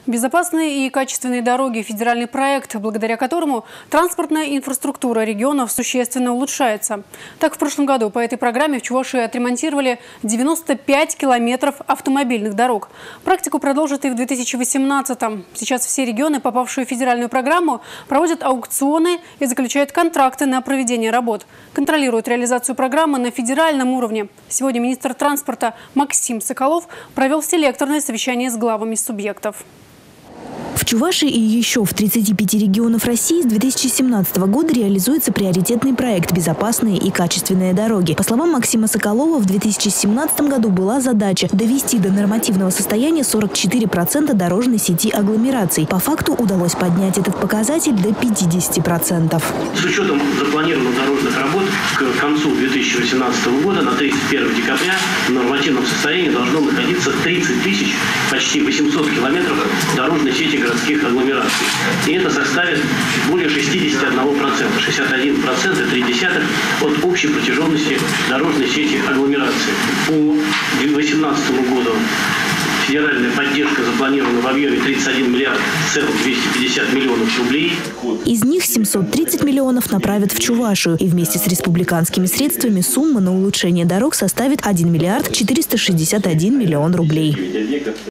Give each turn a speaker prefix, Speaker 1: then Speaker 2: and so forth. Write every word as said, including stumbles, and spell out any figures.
Speaker 1: Безопасные и качественные дороги – федеральный проект, благодаря которому транспортная инфраструктура регионов существенно улучшается. Так, в прошлом году по этой программе в Чувашии отремонтировали девяносто пять километров автомобильных дорог. Практику продолжат и в две тысячи восемнадцатом. Сейчас все регионы, попавшие в федеральную программу, проводят аукционы и заключают контракты на проведение работ. Контролирует реализацию программы на федеральном уровне. Сегодня министр транспорта Максим Соколов провел селекторное совещание с главами субъектов.
Speaker 2: В Чувашии и еще в тридцати пяти регионах России с две тысячи семнадцатого года реализуется приоритетный проект «Безопасные и качественные дороги». По словам Максима Соколова, в две тысячи семнадцатом году была задача довести до нормативного состояния сорок четыре процента дорожной сети агломераций. По факту удалось поднять этот показатель до пятидесяти процентов.
Speaker 3: С учетом запланированных дорожных работ к концу две тысячи восемнадцатого года на тридцать первое декабря в нормативном состоянии должно находиться тридцать тысяч, почти восемьсот километров дорожной сети городских агломераций. И это составит более шестидесяти одного процента, шестьдесят один процент и три десятых от общей протяженности дорожной сети агломерации. По две тысячи восемнадцатому году федеральная поддержка запланирована в объеме тридцать один миллиард двести пятьдесят миллионов рублей.
Speaker 2: Из них семьсот тридцать миллионов направят в Чувашию. И вместе с республиканскими средствами сумма на улучшение дорог составит один миллиард четыреста шестьдесят один миллион рублей.